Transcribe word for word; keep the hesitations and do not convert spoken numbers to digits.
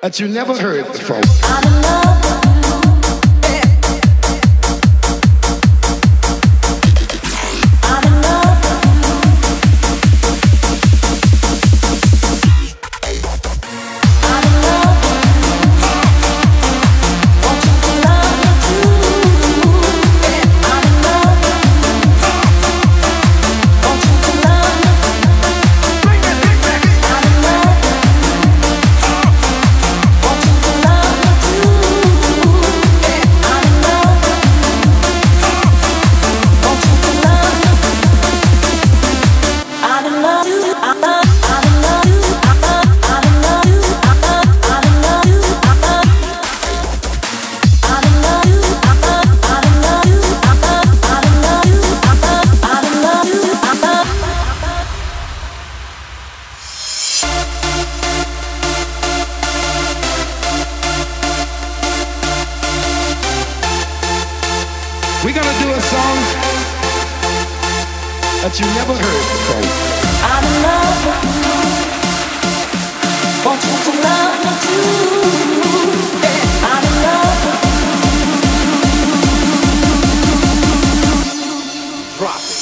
that you never heard before. We're gonna do a song that you never heard before. I'm in love with you. Want you to love me too. I'm in love with you. Drop it.